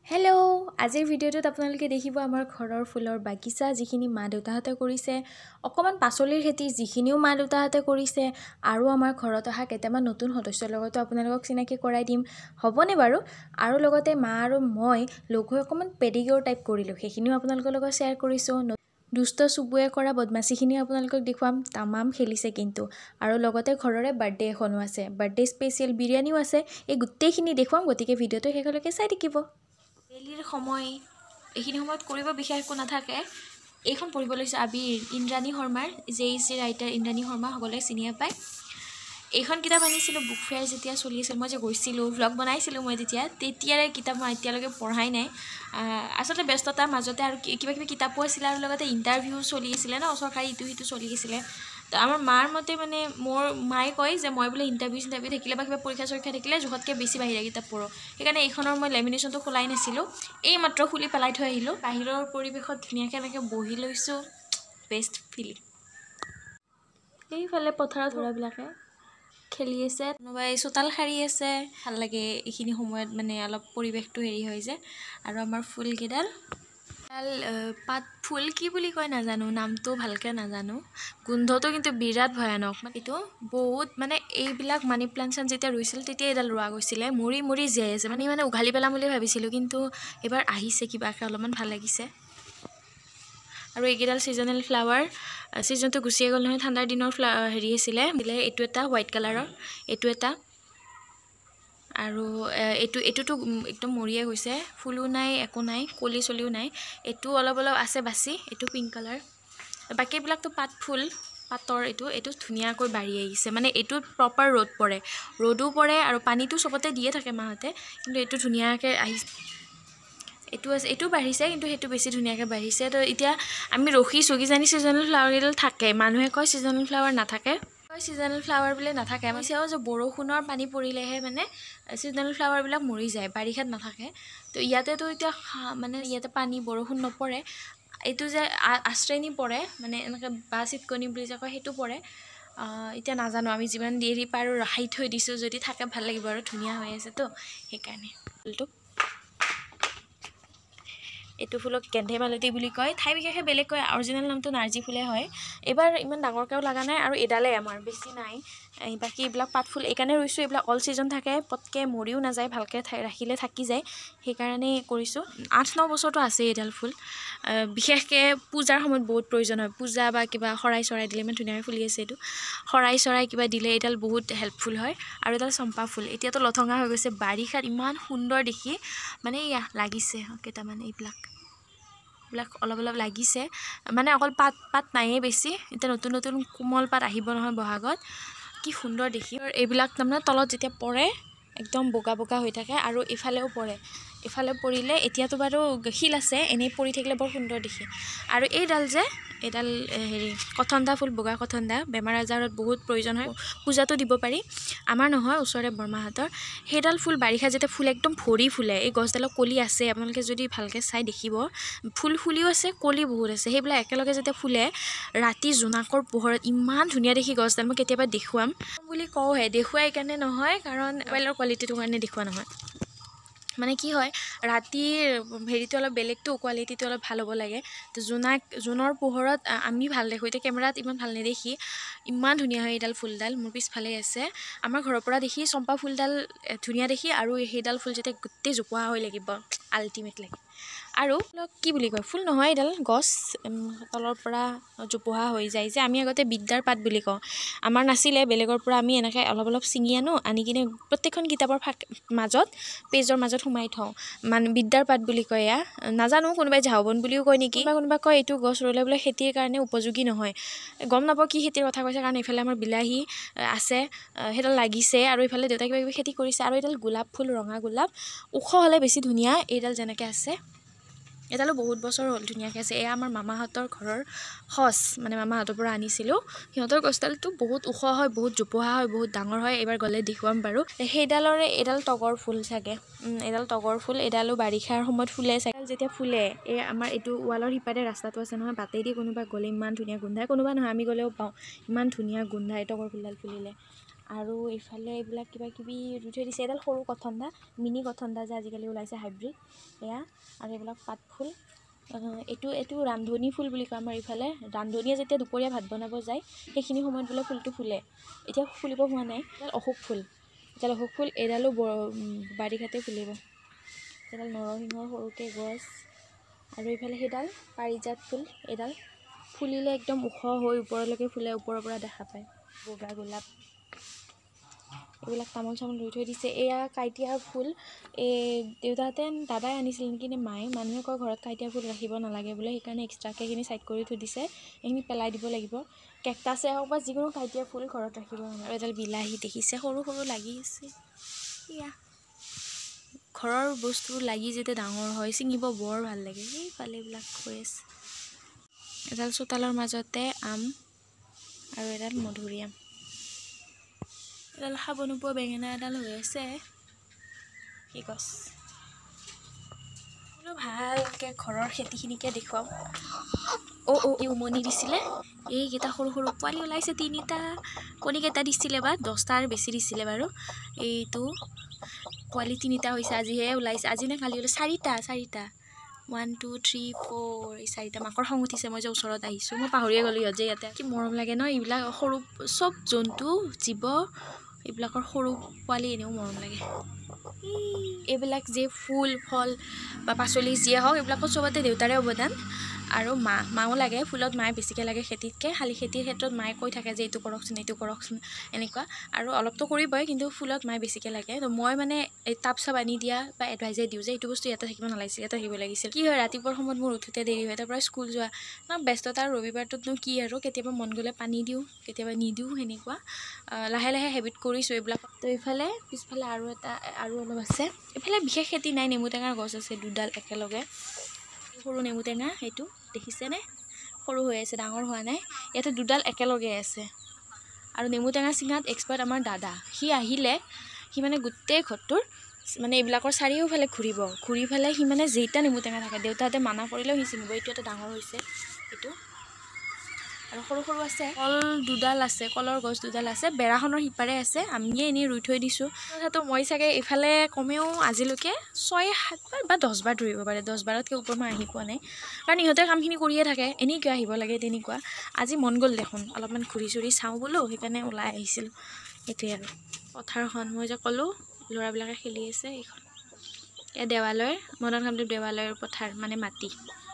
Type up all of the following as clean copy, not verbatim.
Hello' আজিৰ ভিডিঅ'টোত আপোনালোকে দেখিব আমাৰ ঘৰৰ ফুলৰ বাগিচা যিখিনি মা দেউতাহঁতে কৰিছে অকমান পাচলিৰ খেতি যিখিনিও মা দেউতাহঁতে কৰিছে আৰু আমাৰ ঘৰত অহা কেইটামান নতুন সদস্যৰ লগতো আপোনালোকক চিনাকি কৰাই দিম হ'বনে বাৰু আৰু লগতে মা আৰু মই লগ হৈ অকমান পেডিকিউৰ টাইপ কৰিলোঁ সেইখিনিও আপোনালোকৰ লগত শ্বেয়াৰ কৰিছোঁ দুষ্ট চুবুৱে কৰা বদমাচিখিনি আপোনালোকক দেখুৱাম তামাম খেলিছে কিন্তু আৰু লগতে ঘৰৰে বাৰ্থডে এখনো আছে বাৰ্থডে স্পেচিয়েল বিৰিয়ানিও আছে এই গোটেইখিনি দেখুৱাম গতিকে ভিডিঅ'টো শেষলৈকে চাই থাকিব ডেইলিৰ সময় এইখিনি সময়ত কৰিব বিশেষ একো নাথাকে এইখন পঢ়িব লৈছোঁ আবিৰ ইন্দ্ৰাণী শৰ্মাৰ JEC ৰাইটাৰ ইন্দ্ৰাণী শৰ্মা সকলোৱে চিনিয়ে পায় এইখন কিতাপ আনিছিলোঁ বুক ফেয়াৰ যেতিয়া চলি আছিল মই যে গৈছিলোঁ ভ্লগ বনাইছিলোঁ মই তেতিয়াৰে কিতাপ মই এতিয়ালৈকে পঢ়াই নাই আচলতে ব্যস্ততাৰ মাজতে আৰু কিবা কিবি কিতাপো আছিলে আৰু লগতে ইণ্টাৰভিউ চলি আছিলে ন চৰকাৰী ইটো সিটো চলি আছিলে তো আমাৰ মাৰ মতে মানে মোৰ মায়ে কয় যে মই বোলে ইণ্টাৰভিউ থাকিলে বা কিবা পৰীক্ষা চৰীক্ষা থাকিলে জোখতকৈ বেছি বাহিৰা কিতাপ পঢ়োঁ সেইকাৰণে এইখনৰ মই লেমিনেশ্যনটো খোলাই নাছিলোঁ এই মাত্ৰ খুলি পেলাই থৈ আহিলোঁ বাহিৰৰ পৰিৱেশত ধুনীয়াকৈ এনেকৈ বহি লৈছোঁ বেষ্ট ফিলিং এইফালে পথাৰত ঘোঁৰাবিলাকে খেলি আছে কোনোবাই চোতাল সাৰি আছে ভাল লাগে এইখিনি সময়ত মানে অলপ পৰিৱেশটো হেৰি হৈ যায় আৰু আমাৰ ফুলকেইডাল পাত ফুল কি বুলি কয় নাজানো নামটো ভালকৈ নাজানো গোন্ধটো কিন্তু বিৰাট ভয়ানক এইটো বহুত মানে এইবিলাক মানি প্লাণ্টছন যেতিয়া ৰুইছিল তেতিয়া এডাল ৰোৱা গৈছিলে মৰি মৰি জীয়াই আছে মানে উঘালি পেলাম বুলি ভাবিছিলোঁ কিন্তু এবাৰ আহিছে কিবাকৈ অলপমান ভাল লাগিছে আৰু এইকেইডাল ছিজনেল ফ্লাৱাৰ ছিজনটো গুচিয়ে গ'ল নহয় ঠাণ্ডাৰ দিনৰ হেৰি আছিলে দিলে এইটো এটা হোৱাইট কালাৰৰ এইটো এটা আৰু এইটোতো একদম মৰিয়ে গৈছে ফুলো নাই একো নাই কলি চলিও নাই এইটো অলপ অলপ আছে বাচি এইটো পিংক কালাৰ বাকীবিলাকতো পাতৰ এইটো ধুনীয়াকৈ বাঢ়ি আহিছে মানে এইটোত প্ৰপাৰ ৰ'দো পৰে আৰু পানীটো চবতে দিয়ে থাকে মাহঁতে কিন্তু এইটো ধুনীয়াকৈ আহিছে এইটো বাঢ়িছে কিন্তু সেইটো বেছি ধুনীয়াকৈ বাঢ়িছে তো এতিয়া আমি ৰখিছোঁ কিজানি ছিজনেল ফ্লাৱাৰকেইডাল থাকে মানুহে কয় ছিজনেল ফ্লাৱাৰ নাথাকে ছিজনেল ফ্লাৱাৰ বোলে নাথাকে মই চাওঁ যে বৰষুণৰ পানী পৰিলেহে মানে ছিজনেল ফ্লাৱাৰবিলাক মৰি যায় বাৰিষাত নাথাকে তো ইয়াতেতো এতিয়া মানে ইয়াতে পানী বৰষুণ নপৰে এইটো যে আশ্ৰেণী পৰে মানে এনেকৈ বা চিটকনি বুলি যে কয় সেইটো পৰে এতিয়া নাজানো আমি যিমান দেৰি পাৰোঁ ৰখাই থৈ দিছোঁ যদি থাকে ভাল লাগিব আৰু ধুনীয়া হৈ আছে তো সেইকাৰণে ফুলটো এইটো ফুলক গেন্ধে মালতী বুলি কয় ঠাই বিশেষে বেলেগ কয় অৰিজিনেল নামটো নাৰ্জী ফুলে হয় এইবাৰ ইমান ডাঙৰকৈও লগা নাই আৰু এডালে আমাৰ বেছি নাই বাকী এইবিলাক পাতফুল এইকাৰণে ৰুইছোঁ এইবিলাক অল ছিজন থাকে পটকৈ মৰিও নাযায় ভালকৈ ৰাখিলে থাকি যায় সেইকাৰণে কৰিছোঁ 8-9 বছৰটো আছেই এডাল ফুল বিশেষকৈ পূজাৰ সময়ত বহুত প্ৰয়োজন হয় পূজা বা কিবা শৰাই চৰাই দিলে ইমান ধুনীয়াকৈ ফুলি আছে এইটো শৰাই চৰাই কিবা দিলে এইডাল বহুত হেল্পফুল হয় আৰু এডাল চম্পা ফুল এতিয়াতো লথঙা হৈ গৈছে বাৰিষাত ইমান সুন্দৰ দেখি মানে লাগিছে কেইটামান এইবিলাক অলপ অলপ লাগিছে মানে অকল পাত নাইয়ে বেছি এতিয়া নতুন নতুন কোমল পাত আহিব নহয় বহাগত কি সুন্দৰ দেখি এইবিলাক তাৰমানে তলত যেতিয়া পৰে একদম বগা বগা হৈ থাকে আৰু ইফালেও পৰে ইফালে পৰিলে এতিয়াতো বাৰু শিল আছে এনেই পৰি থাকিলে বৰ সুন্দৰ দেখি আৰু এইডাল হেৰি কথন্দা ফুল বগা কথন্দা বেমাৰ আজাৰত বহুত প্ৰয়োজন হয় পূজাটো দিব পাৰি আমাৰ নহয় ওচৰৰে বৰমাহঁতৰ সেইডাল ফুল বাৰিষা যেতিয়া ফুল একদম ভৰি ফুলে এই গছডালৰ কলি আছে আপোনালোকে যদি ভালকৈ চাই দেখিব ফুল ফুলিও আছে কলি বহুত আছে সেইবিলাক একেলগে যেতিয়া ফুলে ৰাতি জোনাকৰ পোহৰত ইমান ধুনীয়া দেখি গছডাল মই কেতিয়াবা দেখুৱাম বুলি কওঁহে দেখুৱাই কাৰণে নহয় কাৰণ মোবাইলৰ কোৱালিটিটোৰ কাৰণে দেখুওৱা নহয় মানে কি হয় ৰাতিৰ হেৰিটো অলপ বেলেগটো কোৱালিটিটো অলপ ভাল হ'ব লাগে তো জোনৰ পোহৰত আমি ভাল দেখোঁ এতিয়া কেমেৰাত ইমান ভাল নেদেখি ইমান ধুনীয়া হয় এইডাল ফুলডাল মোৰ পিছফালে আছে আমাৰ ঘৰৰ পৰা দেখি চম্পা ফুলডাল ধুনীয়া দেখি আৰু সেইডাল ফুল যেতিয়া গোটেই জোপোহা হৈ লাগিব আল্টিমেট লাগে আৰু কি বুলি কয় ফুল নহয় এইডাল গছ তলৰ পৰা জোপোহা হৈ যায় যে আমি আগতে বিদ্যাৰ পাত বুলি কওঁ আমাৰ নাছিলে বেলেগৰ পৰা আমি এনেকৈ অলপ অলপ ছিঙি আনি কিনে প্ৰত্যেকখন কিতাপৰ পেজৰ মাজত সোমাই থওঁ মানে বিদ্যাৰ পাত বুলি কয় এয়া নাজানো কোনোবাই ঝাওবন বুলিও কয় নেকি কোনোবা কয় এইটো গছ ৰুলে বোলে খেতিৰ কাৰণে উপযোগী নহয় গম নাপাওঁ কি খেতিৰ কথা কৈছে কাৰণ এইফালে আমাৰ বিলাহী আছে সেইডাল লাগিছে আৰু এইফালে দেউতাই কিবা কিবি খেতি কৰিছে আৰু এইডাল গোলাপ ফুল ৰঙা গোলাপ ওখ হ'লে বেছি ধুনীয়া এইডাল যেনেকৈ আছে এডালো বহুত বছৰ হ'ল ধুনীয়াকৈ আছে এয়া আমাৰ মামাহঁতৰ ঘৰৰ সচ মানে মামাহঁতৰ পৰা আনিছিলোঁ সিহঁতৰ গছডালটো বহুত ওখ হয় বহুত জোপোহা হয় বহুত ডাঙৰ হয় এইবাৰ গ'লে দেখুৱাম বাৰু সেইডালৰে এডাল তগৰ ফুল চাগে এডাল তগৰ ফুল এডালো বাৰিষাৰ সময়ত ফুলে চাগে যেতিয়া ফুলে এই আমাৰ এইটো ৱালৰ সিপাৰে ৰাস্তাটো আছে নহয় বাটেদি কোনোবা গ'লে ইমান ধুনীয়া গোন্ধায় কোনোবা নহয় আমি গ'লেও পাওঁ ইমান ধুনীয়া গোন্ধায় তগৰ ফুলডাল ফুলিলে আৰু এইফালে এইবিলাক কিবা কিবি ৰুই থৈ দিছে। এডাল সৰু কথন্দা, মিনি কথন্দা যে আজিকালি ওলাইছে হাইব্ৰিড, এয়া। আৰু এইবিলাক পাতফুল, এইটো ৰান্ধনি ফুল বুলি কয় আমাৰ ইফালে। ৰান্ধনিয়ে যেতিয়া দুপৰীয়া ভাত বনাব যায় সেইখিনি সময়ত বোলে ফুলটো ফুলে। এতিয়া ফুলিব হোৱা নাই। এডাল অশোক ফুল, এডালো বাৰিষাতে ফুলিব। এডাল নৰসিংহৰ সৰুকৈ গছ। আৰু এইফালে সেইডাল পাৰিজাত ফুল, এডাল ফুলিলে একদম ওখ হৈ ওপৰলৈকে ফুলে, ওপৰৰ পৰা দেখা পায়। বগা গোলাপ, এইবিলাক তামোল চামোল ৰুই থৈ দিছে। এয়া কাইটীয়া ফুল, দেউতাহঁতে দাদাই আনিছিল নেকি নে মায়ে, মানুহে কয় ঘৰত কাইটীয়া ফুল ৰাখিব নালাগে বোলে, সেইকাৰণে এক্সট্ৰাকৈ এইখিনি চাইড কৰি থৈ দিছে। এইখিনি পেলাই দিব লাগিব। কেকটাছে হওক বা যিকোনো কাইটীয়া ফুল ঘৰত ৰাখিব নালাগে। আৰু এডাল বিলাহী দেখিছে, সৰু সৰু লাগি আছে। এয়া ঘৰৰ বস্তু লাগি যেতিয়া ডাঙৰ হয় ছিঙিব বৰ ভাল লাগে। সেইফালে এইবিলাক হৈ আছে। এডাল চোতালৰ মাজতে আম আৰু এডাল মধুৰিআম। এডাল খাব নোপোৱা বেঙেনা এডাল হৈ আছে। কি গছ বোলো, ভালকৈ ঘৰৰ খেতিখিনিকে দেখুৱাওঁ। এই উমনি দিছিলে, এইকেইটা সৰু সৰু পোৱালি ওলাইছে। 3টা কণীকেইটা দিছিলে বা 10টাৰ বেছি দিছিলে বাৰু। এইটো পোৱালি 3টা হৈছে, আজিহে ওলাইছে। আজি নে কালি ওলাই 4টা 1 2 3 4, এই 4টা। মাকৰ খং উঠিছে মই যে ওচৰত আহিছোঁ, মই পাহৰিয়ে গ'লোঁ ইহঁত যে ইয়াতে। কি মৰম লাগে ন এইবিলাক সৰু চব জন্তু জীৱ, এইবিলাকৰ সৰু পোৱালি এনেও মৰম লাগে। এইবিলাক যে ফুল ফল বা পাচলি যিয়ে হওক, এইবিলাকত চবতে দেউতাৰে অৱদান। আৰু মাও লাগে ফুলত, মায়ে বেছিকৈ লাগে খেতিতকৈ। খালি খেতিৰ ক্ষেত্ৰত মায়ে কৈ থাকে যে এইটো কৰকচোন এনেকুৱা। আৰু অলপতো কৰিবই, কিন্তু ফুলত মায়ে বেছিকৈ লাগে। তো মই মানে এই টাব চাব আনি দিয়া বা এডভাইজে দিওঁ যে এইটো বস্তু ইয়াতে থাকিব নালাগিছিল, ইয়াতে থাকিব লাগিছিল। কি হয়, ৰাতিপুৱাৰ সময়ত মোৰ উঠোতে দেৰি হয়, তাৰ পৰা স্কুল যোৱা ব্যস্ততাৰ ৰবিবাৰটোতনো কি আৰু, কেতিয়াবা মন গ'লে পানী দিওঁ, কেতিয়াবা নিদিওঁ, সেনেকুৱা। লাহে লাহে হেবিট কৰিছোঁ এইবিলাক। তো এইফালে পিছফালে আৰু অলপ আছে। এইফালে বিশেষ খেতি নাই, নেমু টেঙাৰ গছ আছে 2ডাল একেলগে। সৰু নেমু টেঙা সেইটো দেখিছেনে, সৰু হৈ আছে, ডাঙৰ হোৱা নাই। ইয়াতে 2ডাল একেলগে আছে। আৰু নেমু টেঙা চিঙাত এক্সপাৰ্ট আমাৰ দাদা। সি আহিলে সি মানে গোটেই ঘৰটোৰ মানে এইবিলাকৰ চাৰিওফালে ঘূৰি পেলাই সি মানে যেইটা নেমু টেঙা থাকে, দেউতাহঁতে মানা কৰিলেও সি চিঙিব। এইটো এটা ডাঙৰ হৈছে এইটো, আৰু সৰু সৰু আছে। কল 2ডাল আছে, কলৰ গছ 2ডাল আছে। বেৰাখনৰ সিপাৰে আছে, আমিয়ে এনেই ৰুই থৈ দিছোঁ। তথাপিও মই চাগে এইফালে কমেও আজিলৈকে 6-7 বাৰ বা 10 বাৰ ধৰিব পাৰে, 10 বাৰতকৈ ওপৰ মই আহি পোৱা নাই। কাৰণ ইহঁতে কামখিনি কৰিয়ে থাকে, এনেই কিয় আহিব লাগে তেনেকুৱা। আজি মন গ'ল দেখোন অলপমান ঘূৰি চুৰি চাওঁ বোলো, সেইকাৰণে ওলাই আহিছিলোঁ। এইটোৱে আৰু পথাৰখন মই যে ক'লোঁ ল'ৰাবিলাকে খেলি আছে, এইখন এয়া দেৱালয়ৰ মদন কামদেৱ দেৱালয়ৰ পথাৰ, মানে মাটি।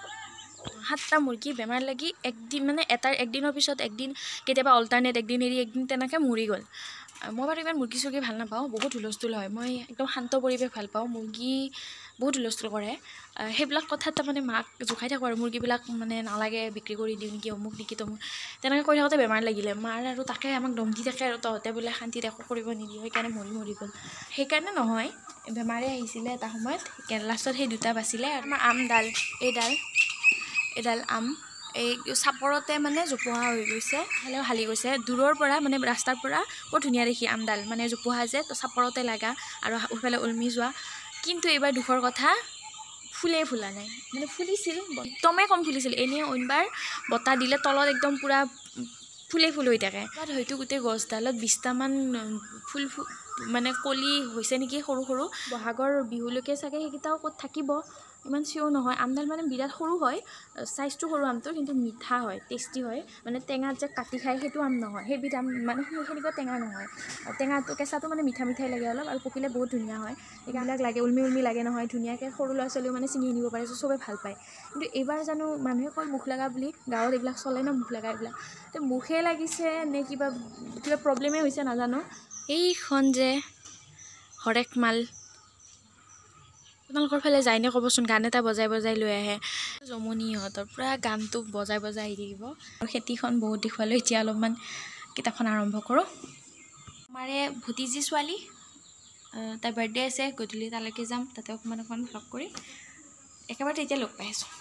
7টা মুৰ্গী বেমাৰ লাগি একদিন মানে একদিনৰ পিছত একদিন, কেতিয়াবা অল্টাৰনেট একদিন এৰি একদিন তেনেকৈ মৰি গ'ল। মই বাৰু ইমান মুৰ্গী চুৰ্গী ভাল নাপাওঁ, বহুত হুলস্থুল হয়। মই একদম শান্ত পৰিৱেশ ভাল পাওঁ। মুৰ্গী বহুত হুলস্থুল কৰে, সেইবিলাক কথাত তাৰমানে মাক জোখাই থাকোঁ আৰু মুৰ্গীবিলাক মানে নালাগে, বিক্ৰী কৰি দিওঁ নেকি, অমুক নেকি তমুক, তেনেকৈ কৈ থাকোঁতে বেমাৰ লাগিলে মাৰ। আৰু তাকে আমাক দম দি থাকে আৰু তহঁতে বোলে শান্তিত একো কৰিব নিদিয়ে, সেইকাৰণে মৰি গ'ল। সেইকাৰণে নহয়, বেমাৰে আহিছিলে এটা সময়ত, লাষ্টত সেই 2টা বাচিলে। আৰু আমাৰ আমডাল, এইডাল আম এই চাপৰতে মানে জোপোহা হৈ গৈছে, হ'লেও হালি গৈছে। দূৰৰ পৰা মানে ৰাস্তাৰ পৰা বৰ ধুনীয়া দেখি আমডাল, মানে জোপোহা যে চাপৰতে লগা আৰু সেইফালে ওলমি যোৱা। কিন্তু এইবাৰ দুখৰ কথা, ফুলা নাই। মানে ফুলিছিল, একদমেই কম ফুলিছিল। এনেই অইনবাৰ বতাহ দিলে তলত একদম পূৰা ফুল হৈ থাকে। তাত হয়তো গোটেই গছডালত 20টামান ফুল মানে কলি হৈছে নেকি, সৰু সৰু। বহাগৰ বিহুলৈকে চাগে সেইকেইটাও ক'ত থাকিব, ইমান চিয়ৰ নহয়। আমডাল মানে বিৰাট সৰু হয়, চাইজটো সৰু আমটোৰ, কিন্তু মিঠা হয়, টেষ্টি হয়। মানে টেঙাত যে কাটি খায় সেইটো আম নহয়, সেইবিধ আম মানে সেনেকুৱা টেঙা নহয়। টেঙাটো কেঁচাটো মানে মিঠাই লাগে অলপ, আৰু পকিলে বহুত ধুনীয়া হয়। এইবিলাক লাগে উলমি লাগে নহয়, ধুনীয়াকৈ সৰু ল'ৰা ছোৱালীও মানে ছিঙি নিব পাৰে, চবেই ভাল পায়। কিন্তু এইবাৰ জানো মানুহে কয় মুখ লগা বুলি, গাঁৱত এইবিলাক চলে ন মুখ লগা এইবিলাক, তো মুখে লাগিছে নে কিবা প্ৰব্লেমেই হৈছে নাজানো। এইখন যে হৰেক মাল, তোমালোকৰ ফালে যায়নে ক'বচোন, গান এটা বজাই লৈ আহে। জমনি ইহঁতৰ পূৰা গানটো বজাই আহি থাকিব। আৰু খেতিখন বহুত দেখুৱালোঁ, এতিয়া অলপমান কিতাপখন আৰম্ভ কৰোঁ। আমাৰে ভতিজী ছোৱালী, তাইৰ বাৰ্থডে আছে, গধূলি তালৈকে যাম, তাতে অকণমান ভ্লগ কৰি একেবাৰে এতিয়া লগ পাই আছোঁ।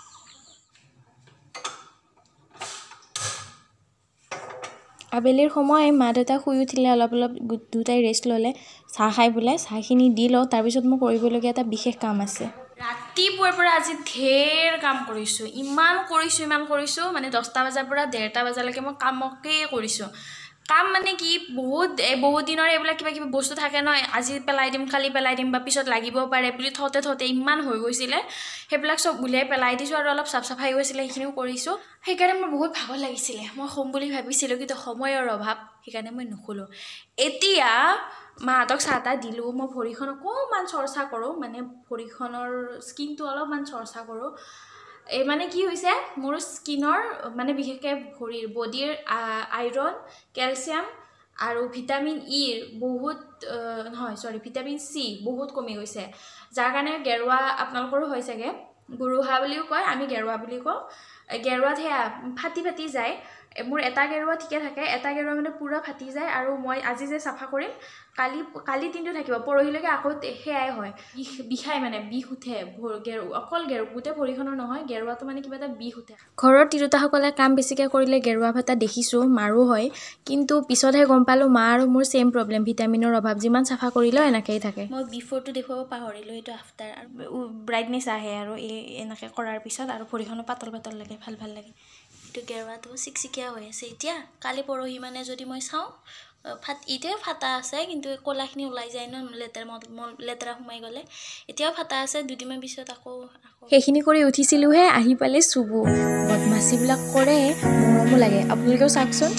আবেলিৰ সময় মা দেউতা শুই উঠিলে, অলপ দুটাই ৰেষ্ট ল'লে, চাহ খাই বোলে। চাহখিনি দি লওঁ, তাৰপিছত মোৰ কৰিবলগীয়া এটা বিশেষ কাম আছে। ৰাতিপুৱাৰ পৰা আজি ঢেৰ কাম কৰিছোঁ, ইমান কৰিছোঁ মানে 10টা বজাৰ পৰা 1:30 বজালৈকে মই কামকেই কৰিছোঁ। কাম মানে কি বহুত দিনৰ এইবিলাক কিবা কিবি বস্তু থাকে নহয় আজি পেলাই দিম কালি পেলাই দিম বা পিছত লাগিব পাৰে বুলি থতে ইমান হৈ গৈছিলে সেইবিলাক চব উলিয়াই পেলাই দিছোঁ আৰু অলপ চাফ চাফাই গৈছিলে সেইখিনিও কৰিছোঁ সেইকাৰণে মোৰ বহুত ভাগৰ লাগিছিলে মই শুম বুলি ভাবিছিলোঁ কিন্তু সময়ৰ অভাৱ সেইকাৰণে মই নুশুলোঁ এতিয়া মাহঁতক চাহ তাহ দিলোঁ মই ভৰিখন অকণমান চৰ্চা কৰোঁ মানে ভৰিখনৰ স্কিনটো অলপমান চৰ্চা কৰোঁ এই মানে কি হৈছে মোৰ স্কিনৰ মানে বিশেষকৈ ভৰিৰ বডিৰ আইৰণ কেলছিয়াম আৰু ভিটামিন ইৰ বহুত ভিটামিন চি বহুত কমি গৈছে যাৰ কাৰণে গেৰুৱা আপোনালোকৰো হয় চাগে গুৰুহা বুলিও কয় আমি গেৰুৱা বুলি কওঁ গেৰুৱাত সেয়া ফাটি যায় মোৰ এটা গেৰুৱা ঠিকে থাকে এটা গেৰুৱা মানে পুৰা ফাটি যায় আৰু মই আজি যে চাফা কৰিম কালি দিনটো থাকিব পৰহিলৈকে আকৌ সেয়াই হয় বিষাই মানে বিষ উঠে অকল গোটেই ভৰিখনৰ নহয় গেৰুৱাটো মানে কিবা এটা বিষ উঠে ঘৰৰ তিৰোতাসকলে কাম বেছিকৈ কৰিলে গেৰুৱা ভাটা দেখিছোঁ মাৰো হয় কিন্তু পিছতহে গম পালোঁ মা আৰু মোৰ ছেইম প্ৰব্লেম ভিটামিনৰ অভাৱ যিমান চাফা কৰিলেও এনেকৈয়ে থাকে মই বিফৰটো দেখুৱাব পাহৰিলোঁ এইটো আফটাৰ আৰু ব্ৰাইটনেছ আহে আৰু এনেকৈ কৰাৰ পিছত আৰু ভৰিখনো পাতল লাগে ভাল লাগে এইটো গেৰুৱাটো চিকচিকীয়া হৈ আছে এতিয়া কালি পৰহি মানে যদি মই চাওঁ এতিয়াও ফাটা আছে কিন্তু ক'লাখিনি ওলাই যায় ন লেতেৰা সোমাই গ'লে এতিয়াও ফাটা আছে দুদিনমান পিছত আকৌ সেইখিনি কৰি উঠিছিলোঁহে আহি পালে চুবু বদমাচিবিলাক কৰে মৰমো লাগে আপোনালোকেও চাওকচোন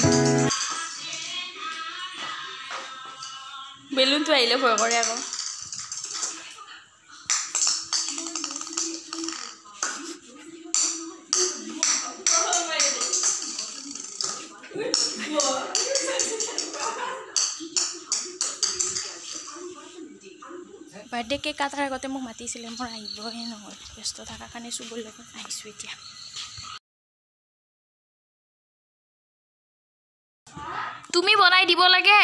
বেলুনটো আহিলে ভয় কৰে আকৌ বাৰ্থডে কেক কাটাৰ আগতে মোক মাতিছিলে মোৰ আহিবহে নহ'ল ব্যস্ত থকাৰ কাৰণে চুবুৰ লগত আহিছোঁ এতিয়া তুমি বনাই দিব লাগে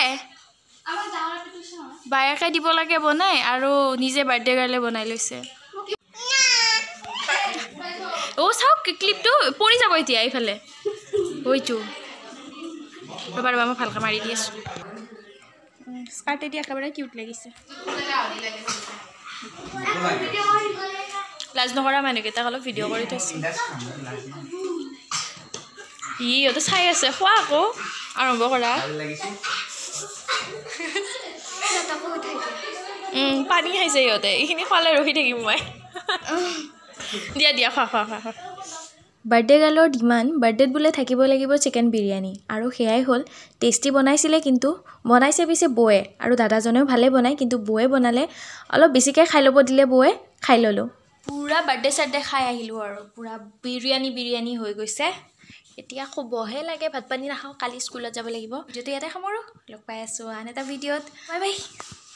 বায়েকে দিব লাগে বনাই আৰু নিজে বাৰ্থডে গাৰ্লে বনাই লৈছে চাওক ক্লিপটো পৰি যাব এতিয়া এইফালে হয়তো ৰ'বা মই ভালকৈ মাৰি দি আছোঁ স্কাৰ্ট এতিয়া একেবাৰে কিউট লাগিছে লাজ নকৰা মানুহকেইটাক অলপ ভিডিঅ' কৰি থৈছে সিহঁতে চাই আছে খোৱা আকৌ আৰম্ভ কৰা পানী খাইছে সিহঁতে এইখিনি খোৱালে ৰখি থাকিম মই দিয়া খোৱা বাৰ্থডে গাৰ্লৰ ডিমাণ্ড বাৰ্থডেত বোলে থাকিব লাগিব চিকেন বিৰিয়ানী আৰু সেয়াই হ'ল টেষ্টি বনাইছিলে কিন্তু বনাইছে পিছে বৌয়ে আৰু দাদাজনেও ভালে বনায় কিন্তু বৌয়ে বনালে অলপ বেছিকৈ খাই ল'ব দিলে বৌয়ে খাই ল'লোঁ পূৰা বাৰ্থডে খাই আহিলোঁ আৰু পূৰা বিৰিয়ানী হৈ গৈছে এতিয়া শুবহে লাগে ভাত পানী নাখাওঁ কালি স্কুলত যাব লাগিব যদি ইয়াতে সামৰোঁ লগ পাই আছোঁ আন এটা ভিডিঅ'ত বাই